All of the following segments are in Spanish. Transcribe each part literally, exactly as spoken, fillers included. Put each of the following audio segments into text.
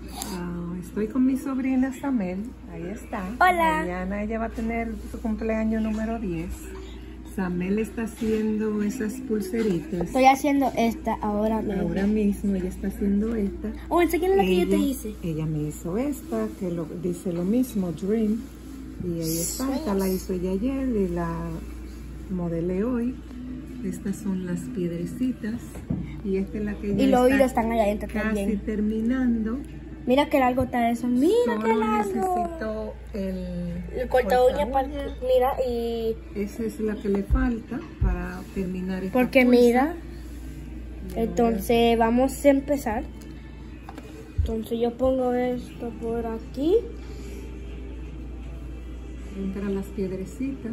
Ah, estoy con mi sobrina Samel, ahí está. Hola. Mañana ella va a tener su cumpleaños número diez. Samel está haciendo esas pulseritas. Estoy haciendo esta ahora mismo. Ahora mismo ella está haciendo esta. Oh, enséñale la que yo te Ella- hice. Ella me hizo esta, que lo, dice lo mismo, Dream. Y ahí está, esta la hizo ella ayer y la modelé hoy. Estas son las piedrecitas. Y esta es la que ella Y los está oídos están allá adentro casi también. terminando. Mira qué largo está eso. Mira Solo qué largo. necesito el, El corta uña, corta para- uña. mira, y Esa es la que le falta para terminar esta porque pulsa. mira, Y entonces vamos a empezar. Entonces yo pongo esto por aquí. ahora entran las piedrecitas.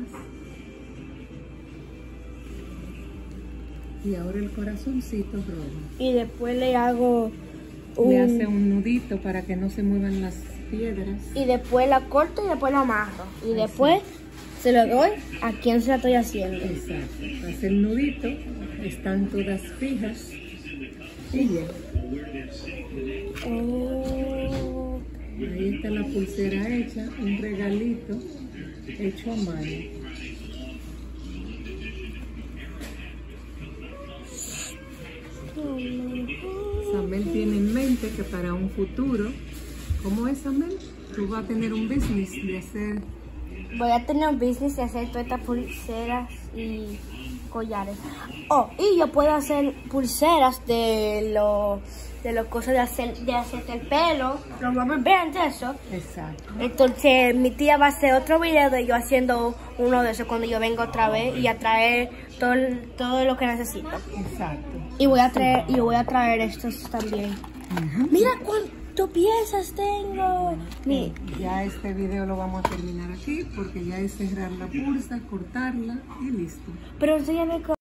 Y ahora el corazoncito rojo. Y después le hago Le un... hace un nudito para que no se muevan las piedras. Y después la corto y después la amarro. Y después se lo doy a quien se la estoy haciendo. Exacto. Hace el nudito, están todas fijas. Y ya. Oh. Ahí está la pulsera hecha, un regalito hecho a mano. Samel tiene en mente que para un futuro, ¿cómo es, Samel? Tú vas a tener un business de hacer. Voy a tener un business de hacer todas estas pulseras y collares. Oh, y yo puedo hacer pulseras de los de los cosas de hacer de hacerte el pelo, los rubber bands, eso. Exacto. Entonces mi tía va a hacer otro video de yo haciendo uno de esos cuando yo venga otra vez y a traer todo, todo lo que necesito. Exacto. Y voy a traer y voy a traer estos también. Ujú. Mira cuántas piezas tengo. Mira. Ya este video lo vamos a terminar aquí porque ya es cerrar la pulsa, cortarla y listo. Pero enséñame cómo.